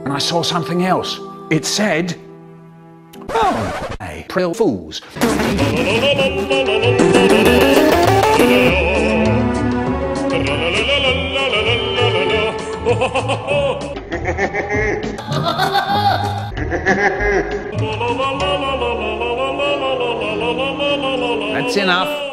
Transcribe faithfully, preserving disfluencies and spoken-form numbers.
and I saw something else. It said, "Oh, April Fools." That's enough.